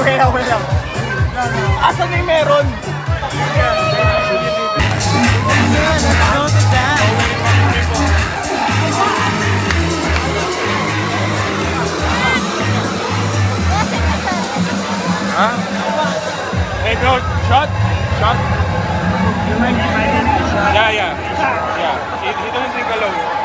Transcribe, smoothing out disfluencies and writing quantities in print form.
Okay lang. Asan na yung meron? Ha? Hey bro, shot? Shot? Yeah. He doesn't drink alone.